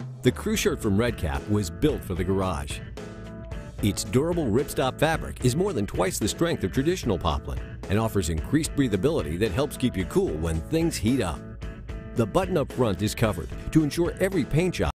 The crew shirt from Redcap was built for the garage. Its durable ripstop fabric is more than twice the strength of traditional poplin and offers increased breathability that helps keep you cool when things heat up. The button up front is covered to ensure every paint job